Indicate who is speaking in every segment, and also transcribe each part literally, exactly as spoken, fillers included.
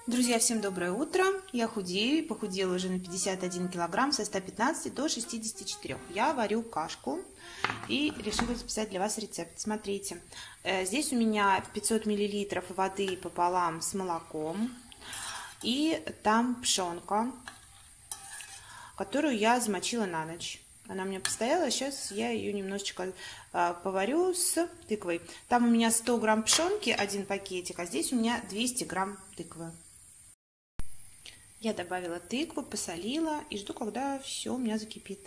Speaker 1: Друзья, всем доброе утро! Я худею, похудела уже на пятьдесят один килограмм, со ста пятнадцати до шестидесяти четырёх. Я варю кашку и решила записать для вас рецепт. Смотрите, здесь у меня пятьсот миллилитров воды пополам с молоком, и там пшенка, которую я замочила на ночь. Она у меня постояла, сейчас я ее немножечко а, поварю с тыквой. Там у меня сто грамм пшенки, один пакетик, а здесь у меня двести грамм тыквы. Я добавила тыкву, посолила и жду, когда все у меня закипит.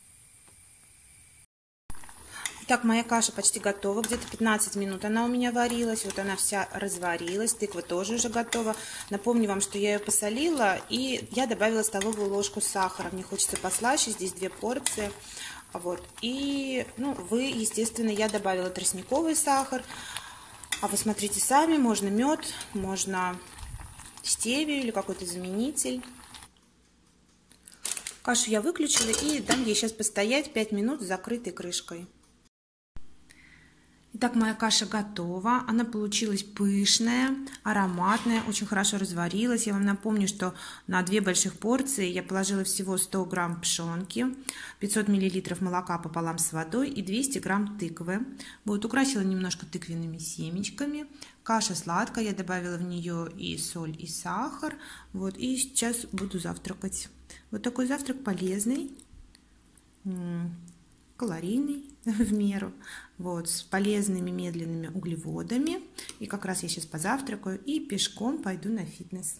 Speaker 1: Итак, моя каша почти готова, где-то пятнадцать минут она у меня варилась, вот она вся разварилась, тыква тоже уже готова. Напомню вам, что я ее посолила, и я добавила столовую ложку сахара. Мне хочется послаще, здесь две порции. Вот. И, ну, вы, естественно, я добавила тростниковый сахар, а вы смотрите сами, можно мед, можно стевию или какой-то заменитель. Кашу я выключила и дам ей сейчас постоять пять минут с закрытой крышкой. Итак, моя каша готова. Она получилась пышная, ароматная, очень хорошо разварилась. Я вам напомню, что на две больших порции я положила всего сто грамм пшенки, пятьсот миллилитров молока пополам с водой и двести грамм тыквы. Вот, украсила немножко тыквенными семечками. Каша сладкая, я добавила в нее и соль, и сахар. Вот, и сейчас буду завтракать. Вот такой завтрак полезный, калорийный в меру, вот, с полезными медленными углеводами. И как раз я сейчас позавтракаю и пешком пойду на фитнес.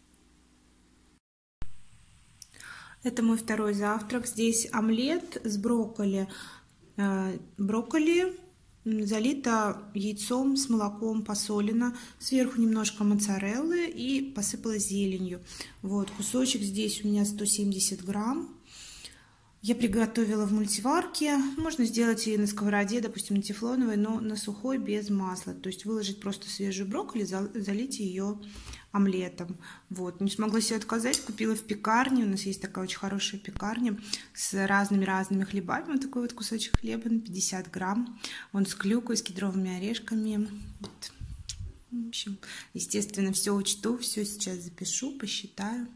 Speaker 1: Это мой второй завтрак. Здесь омлет с брокколи. Брокколи залито яйцом с молоком, посолено. Сверху немножко моцареллы и посыпала зеленью. Вот, кусочек здесь у меня сто семьдесят грамм. Я приготовила в мультиварке, можно сделать и на сковороде, допустим, на тефлоновой, но на сухой, без масла. То есть выложить просто свежую брокколи, залить ее омлетом. Вот. Не смогла себе отказать, купила в пекарне, у нас есть такая очень хорошая пекарня с разными-разными хлебами. Вот такой вот кусочек хлеба на пятьдесят грамм, он с клюквой, с кедровыми орешками. Вот. В общем, естественно, все учту, все сейчас запишу, посчитаю.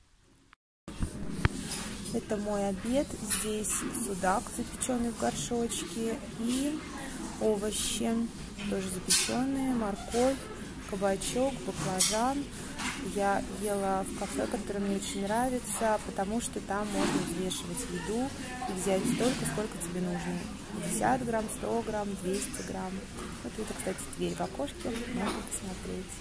Speaker 1: Это мой обед. Здесь судак, запеченный в горшочке, и овощи, тоже запеченные, морковь, кабачок, баклажан. Я ела в кафе, которое мне очень нравится, потому что там можно взвешивать еду и взять столько, сколько тебе нужно. пятьдесят грамм, сто грамм, двести грамм. Вот это, кстати, дверь в окошке, можно посмотреть.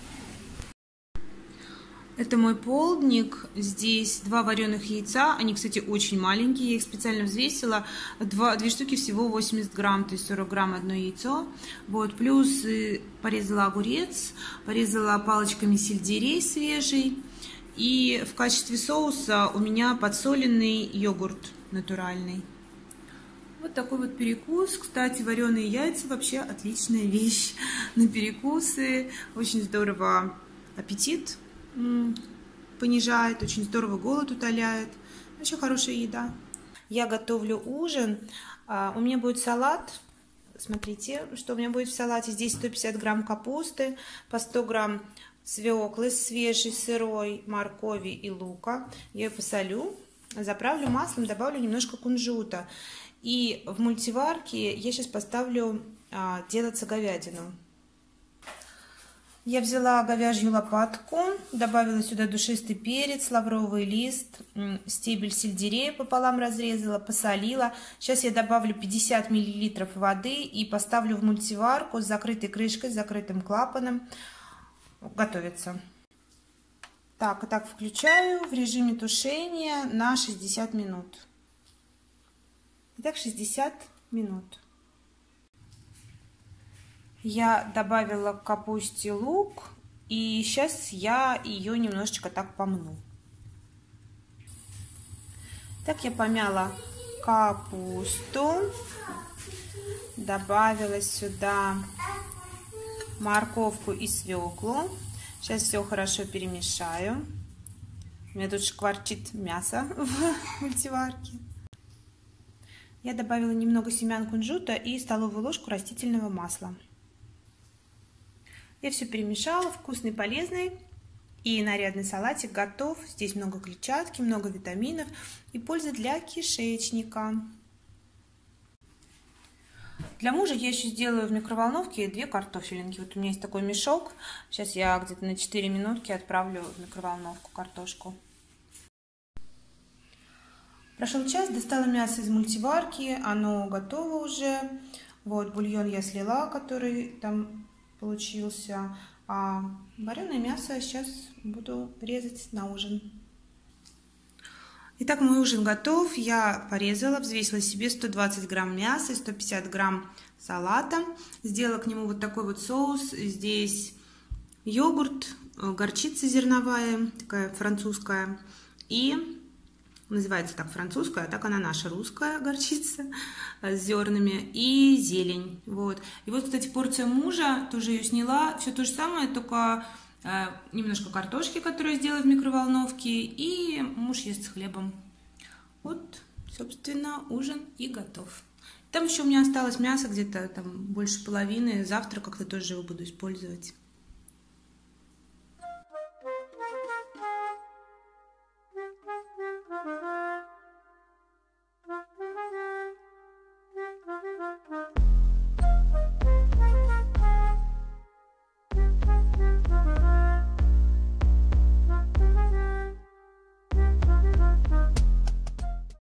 Speaker 1: Это мой полдник. Здесь два вареных яйца. Они, кстати, очень маленькие. Я их специально взвесила. Два, две штуки всего восемьдесят грамм, то есть сорок грамм одно яйцо. Вот. Плюс порезала огурец, порезала палочками сельдерей свежий. И в качестве соуса у меня подсоленный йогурт натуральный. Вот такой вот перекус. Кстати, вареные яйца вообще отличная вещь на перекусы. Очень здорово аппетит понижает, очень здорово голод утоляет. Вообще хорошая еда. Я готовлю ужин. У меня будет салат. Смотрите, что у меня будет в салате. Здесь сто пятьдесят грамм капусты, по сто грамм свеклы свежей, сырой, моркови и лука. Я ее посолю, заправлю маслом, добавлю немножко кунжута. И в мультиварке я сейчас поставлю делаться говядину. Я взяла говяжью лопатку, добавила сюда душистый перец, лавровый лист, стебель сельдерея пополам разрезала, посолила. Сейчас я добавлю пятьдесят миллилитров воды и поставлю в мультиварку с закрытой крышкой, с закрытым клапаном. Готовится. Так, и так включаю в режиме тушения на шестьдесят минут. Итак, шестьдесят минут. Я добавила к капусте лук, и сейчас я ее немножечко так помну. Так, я помяла капусту, добавила сюда морковку и свеклу. Сейчас все хорошо перемешаю. У меня тут шкварчит мясо в мультиварке. Я добавила немного семян кунжута и столовую ложку растительного масла. Я все перемешала, вкусный, полезный. И нарядный салатик готов. Здесь много клетчатки, много витаминов и пользы для кишечника. Для мужа я еще сделаю в микроволновке две картофелинки. Вот у меня есть такой мешок. Сейчас я где-то на четыре минутки отправлю в микроволновку картошку. Прошел час, достала мясо из мультиварки. Оно готово уже. Вот бульон я слила, который там получился. А вареное мясо сейчас буду резать на ужин. Итак, мой ужин готов. Я порезала, взвесила себе сто двадцать грамм мяса и сто пятьдесят грамм салата. Сделала к нему вот такой вот соус. Здесь йогурт, горчица зерновая, такая французская. И называется так французская, а так она наша русская горчица с зернами и зелень. Вот. И вот, кстати, порция мужа, тоже ее сняла. Все то же самое, только э, немножко картошки, которую я сделала в микроволновке. И муж ест с хлебом. Вот, собственно, ужин и готов. Там еще у меня осталось мясо где-то там больше половины. Завтра как-то тоже его буду использовать.